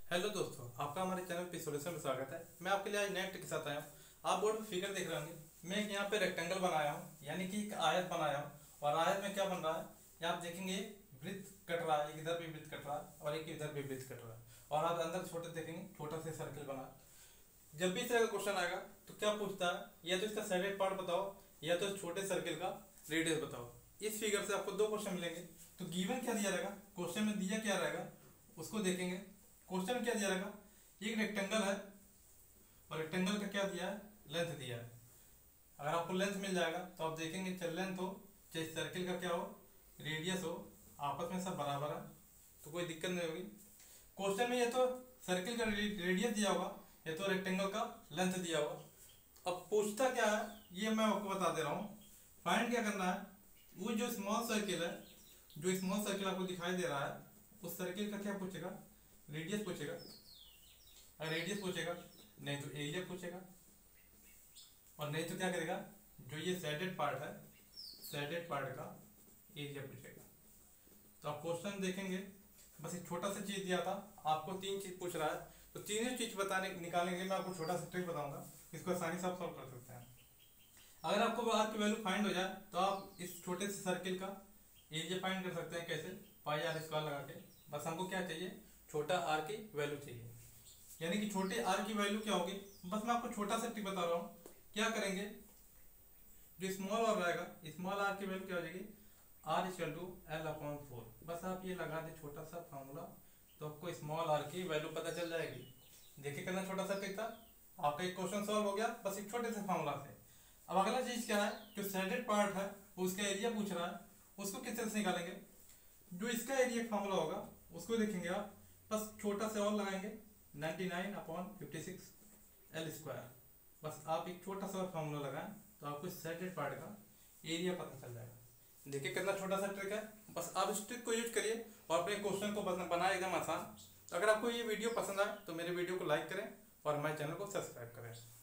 Hello दोस्तों, आपका हमारे चैनल पे सॉल्यूशन में स्वागत है। मैं आपके लिए आज नए ट्रिक के साथ आया हूँ। आप बोर्ड पे फिगर देख रहे होंगे। मैं एक यहाँ पे रेक्टेंगल बनाया हूँ, यानी कि एक आयत बनाया हूँ। और आयत में क्या बन रहा है, ये आप देखेंगे वृत्त कट रहा है, एक इधर भी वृत्त कट रहा है और एक इधर भी वृत्त कट रहा है। और आप अंदर छोटे देखेंगे, छोटा सा सर्किल बना है। जब भी इस तरह का क्वेश्चन आएगा तो क्या पूछता है, या तो इसका साइडेड पार्ट बताओ या तो छोटे सर्किल का रेडियस बताओ। इस फिगर से आपको दो क्वेश्चन मिलेंगे। तो गिवन क्या दिया रहेगा, क्वेश्चन में दिया क्या रहेगा उसको देखेंगे। क्वेश्चन में क्या दिया रहेगा, एक रेक्टेंगल है और रेक्टेंगल का क्या दिया है, लेंथ दिया है। अगर आपको लेंथ मिल जाएगा तो आप देखेंगे चाहे लेंथ हो चाहे सर्किल का क्या हो, रेडियस हो, आपस में सब बराबर है तो कोई दिक्कत नहीं होगी। क्वेश्चन में ये तो सर्किल का रेडियस दिया होगा, ये तो रेक्टेंगल का लेंथ दिया होगा। अब पूछता क्या है ये मैं आपको बता दे रहा हूँ। फाइंड क्या करना है, वो जो स्मॉल सर्किल है, जो स्मॉल सर्किल आपको दिखाई दे रहा है, उस सर्किल का क्या पूछेगा, रेडियस पूछेगा। अगर रेडियस पूछेगा नहीं तो एरिया पूछेगा, और नहीं तो क्या करेगा, जो ये सैडेड पार्ट है, सैडेड पार्ट का एरिया पूछेगा। तो आप क्वेश्चन देखेंगे, बस एक छोटा सा चीज दिया था, आपको तीन चीज पूछ रहा है, तो तीनों चीज बताने निकालने के लिए मैं आपको छोटा सा ट्रिक बताऊंगा, इसको आसानी से आप सॉल्व कर सकते हैं। अगर आपको आर की वैल्यू फाइंड हो जाए तो आप इस छोटे से सर्किल का एरिया फाइंड कर सकते हैं। कैसे, पाई आर स्क्वायर लगा के। बस हमको क्या चाहिए, छोटा आर की वैल्यू चाहिए। यानी कि छोटे आर की वैल्यू क्या होगी, बस मैं आपको छोटा सा टिप बता रहा हूँ। क्या करेंगे, जो स्मॉल आर रहेगा, स्मॉल आर की वैल्यू क्या हो जाएगी, R equal to L upon 4। बस आप ये लगा दे छोटा सा फॉर्मूला, तो आपको स्मॉल आर की वैल्यू पता चल जाएगी। देखिए कितना छोटा सा टिक था, आपका एक क्वेश्चन सॉल्व हो गया बस एक छोटे से फॉर्मूला से। अब अगला चीज क्या है, जो सैडेड पार्ट है उसका एरिया पूछ रहा है, उसको किस तरह से निकालेंगे। जो इसका एरिया फॉर्मूला होगा उसको देखेंगे आप, बस छोटा से और लगाएंगे 99/56 एल स्क्वायर। बस आप एक छोटा सा फॉर्मूला लगाएं तो आपको सैडेड पार्ट का एरिया पता चल जाएगा। देखिए कितना छोटा सा ट्रिक है, बस आप इस ट्रिक को यूज करिए और अपने क्वेश्चन को बनाए एकदम आसान। तो अगर आपको ये वीडियो पसंद आए तो मेरे वीडियो को लाइक करें और हमारे चैनल को सब्सक्राइब करें।